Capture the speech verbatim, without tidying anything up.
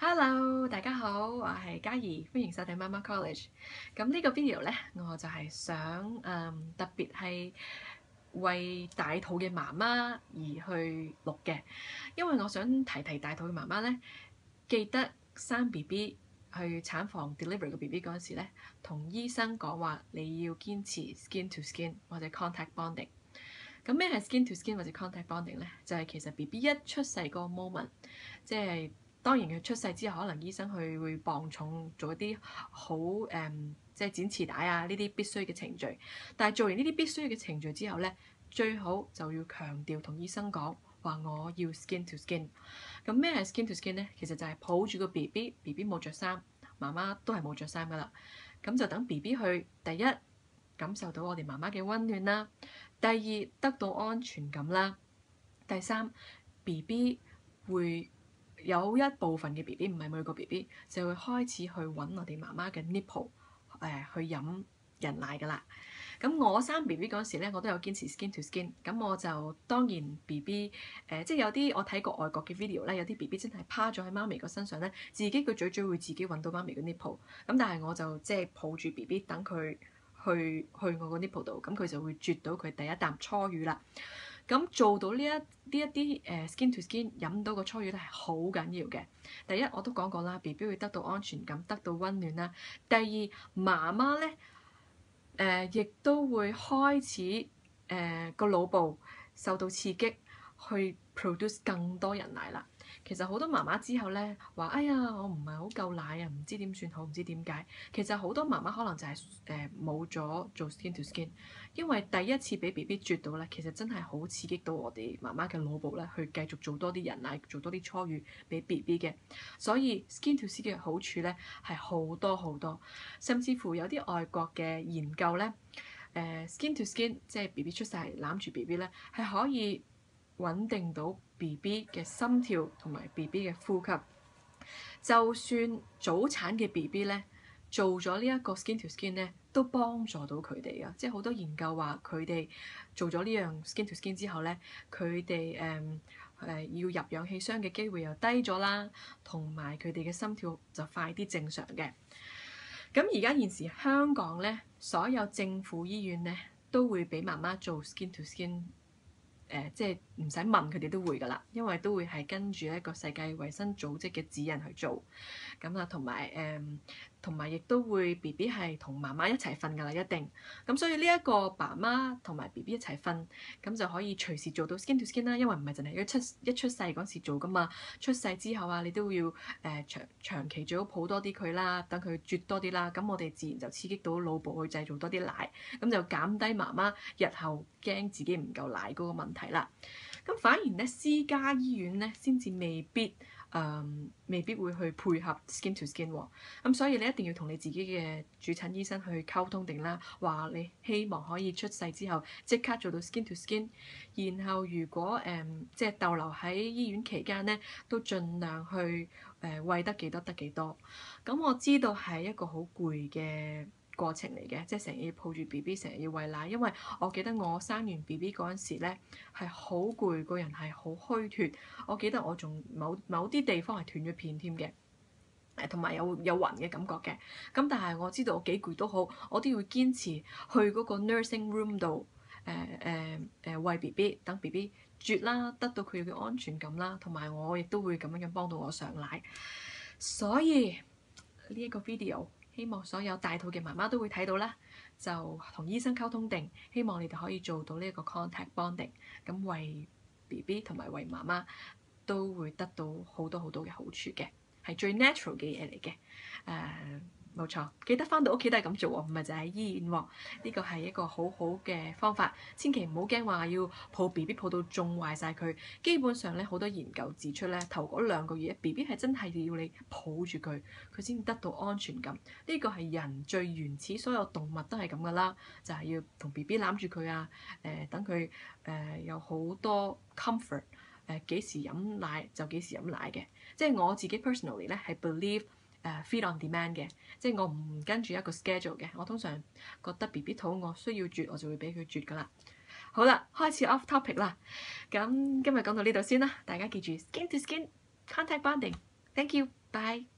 Hello，大家好，我係嘉怡，歡迎收睇媽媽 College。咁呢個 video 呢，我就係想誒、嗯、特別係為大肚嘅媽媽而去錄嘅，因為我想提提大肚嘅媽媽呢，記得生 B B 去產房 deliver 個 B B 嗰陣時呢，同醫生講話你要堅持 skin to skin 或者 contact bonding。咁咩係 skin to skin 或者 contact bonding 呢？就係、是、其實 B B 一出世嗰個 moment，即係。當然佢出世之後，可能醫生佢會磅重做一啲好誒，即係剪臍帶啊呢啲必須嘅程序。但係做完呢啲必須嘅程序之後呢，最好就要強調同醫生講話我要 skin to skin。咁咩係 skin to skin 呢？其實就係抱住個 B B，B B 冇着衫，媽媽都係冇着衫噶啦。咁就等 B B 去第一感受到我哋媽媽嘅溫暖啦，第二得到安全感啦，第三 B B 會。有一部分嘅 B B 唔係每個 B B 就會開始去揾我哋媽媽嘅 nipple 誒、呃、去飲人奶㗎啦。咁我生 B B 嗰時咧，我都有堅持 skin to skin。咁我就當然 B B 誒、呃，即係有啲我睇過外國嘅 video 咧，有啲 B B 真係趴咗喺媽咪個身上咧，自己個嘴嘴會自己揾到媽咪嘅 nipple。咁但係我就即係抱住 B B 等佢去去我個 nipple 度，咁佢就會啜到佢第一啖初乳啦。咁做到呢一呢一啲誒、uh, skin to skin 飲到個初乳咧係好緊要嘅。第一我都講過啦 ，B B 會得到安全感，得到溫暖啦。第二媽媽咧誒亦都會開始誒個、uh, 腦部受到刺激，去 produce 更多人奶啦。其實好多媽媽之後咧話：哎呀，我唔係好夠奶啊，唔知點算好，唔知點解。其實好多媽媽可能就係誒冇咗做 skin to skin，因為第一次俾 B B 啜到咧，其實真係好刺激到我哋媽媽嘅腦部咧，去繼續做多啲人奶，做多啲初乳俾 B B 嘅。所以 skin to skin 嘅好處咧係好多好多，甚至乎有啲外國嘅研究咧，誒、呃、skin to skin 即係 B B 出世攬住 B B 咧，係可以穩定到 B B 嘅心跳同埋 B B 嘅呼吸。就算早產嘅 B B 咧，做咗呢一個 skin to skin 咧，都幫助到佢哋啊！即係好多研究話，佢哋做咗呢樣 skin to skin 之後咧，佢哋誒誒要入氧氣箱嘅機會又低咗啦，同埋佢哋嘅心跳就快啲正常嘅。咁而家現時香港咧，所有政府醫院咧都會俾媽媽做 skin to skin。誒、呃、即係唔使問佢哋都會㗎啦，因為都會係跟住一個世界衛生組織嘅指引去做，咁啊同埋誒同埋亦都會 B B 係同媽媽一齊瞓㗎啦，一定。咁所以呢一個爸媽同埋 B B 一齊瞓，咁就可以隨時做到 skin to skin 啦，因為唔係淨係一出一出世嗰時做㗎嘛，出世之後啊，你都要誒、呃、長長期最好抱多啲佢啦，等佢啜多啲啦，咁我哋自然就刺激到腦部去製造多啲奶，咁就減低媽媽日後驚自己唔夠奶嗰個問題啦。咁反而咧私家醫院咧先至未必誒、嗯、未必會去配合 skin to skin 喎。咁所以你一定要同你自己嘅主診醫生去溝通定啦，話你希望可以出世之後即刻做到 skin to skin。然後如果誒、嗯、即係逗留喺醫院期間咧，都盡量去誒、呃、餵得幾多得幾多。咁我知道係一個好攰嘅過程嚟嘅，即係成日要抱住 B B， 成日要餵奶。因為我記得我生完 B B 嗰陣時咧，係好攰，個人係好虛脫。我記得我仲某某啲地方係斷咗片添嘅，誒同埋有有暈嘅感覺嘅。咁但係我知道我幾攰都好，我都要堅持去嗰個 nursing room 度誒誒誒餵 B B， 等 B B 啜啦，得到佢嘅安全感啦，同埋我亦都會咁樣樣幫到我上奶。所以呢一個 video，希望所有大肚嘅媽媽都會睇到啦，就同醫生溝通定，希望你哋可以做到呢一個 contact bonding， 咁為 B B 同埋為媽媽都會得到好多好多嘅好處嘅，係最 natural 嘅嘢嚟嘅。誒冇錯，記得返到屋企都係咁做喎，唔係就喺醫院喎。呢個係一個好好嘅方法，千祈唔好驚話要抱 B B 抱到縱壞晒佢。基本上咧，好多研究指出咧，頭嗰兩個月 B B 係真係要你抱住佢，佢先得到安全感。呢個係人最原始，所有動物都係咁噶啦，就係要同 B B 攬住佢啊，誒等佢誒有好多 comfort，誒幾時飲奶就幾時飲奶嘅。即係我自己 personally 咧係 believe。Uh, feed on demand 嘅，即係我唔跟住一個 schedule 嘅。我通常覺得 B B 肚餓需要啜，我就會俾佢啜噶啦。好啦，開始 off topic 啦。咁今日講到呢度先啦，大家記住 skin to skin contact bonding。Thank you。 拜。